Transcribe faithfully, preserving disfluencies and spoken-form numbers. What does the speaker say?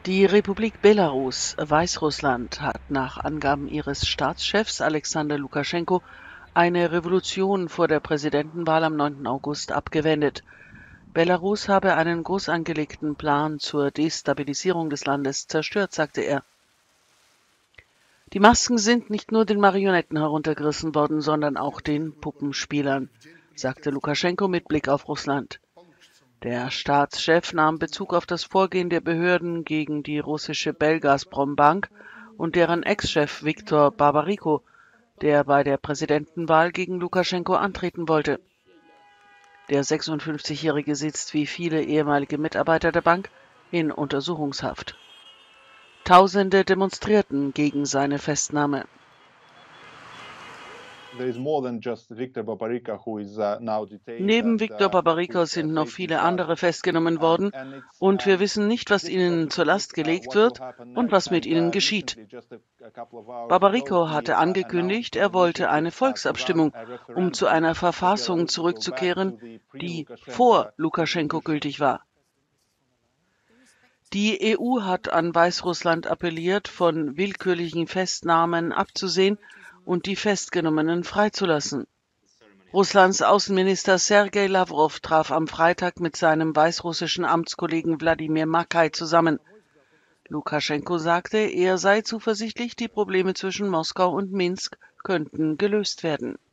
Die Republik Belarus, Weißrussland, hat nach Angaben ihres Staatschefs Alexander Lukaschenko eine Revolution vor der Präsidentenwahl am neunten August abgewendet. Belarus habe einen groß angelegten Plan zur Destabilisierung des Landes zerstört, sagte er. Die Masken sind nicht nur den Marionetten heruntergerissen worden, sondern auch den Puppenspielern, sagte Lukaschenko mit Blick auf Russland. Der Staatschef nahm Bezug auf das Vorgehen der Behörden gegen die russische Belgazprom-Bank und deren Ex-Chef Viktor Babariko, der bei der Präsidentenwahl gegen Lukaschenko antreten wollte. Der sechsundfünfzigjährige sitzt wie viele ehemalige Mitarbeiter der Bank in Untersuchungshaft. Tausende demonstrierten gegen seine Festnahme. Neben Viktor Babariko sind noch viele andere festgenommen worden, und wir wissen nicht, was ihnen zur Last gelegt wird und was mit ihnen geschieht. Babariko hatte angekündigt, er wollte eine Volksabstimmung, um zu einer Verfassung zurückzukehren, die vor Lukaschenko gültig war. Die E U hat an Weißrussland appelliert, von willkürlichen Festnahmen abzusehen und die Festgenommenen freizulassen. Russlands Außenminister Sergei Lawrow traf am Freitag mit seinem weißrussischen Amtskollegen Wladimir Makaj zusammen. Lukaschenko sagte, er sei zuversichtlich, die Probleme zwischen Moskau und Minsk könnten gelöst werden.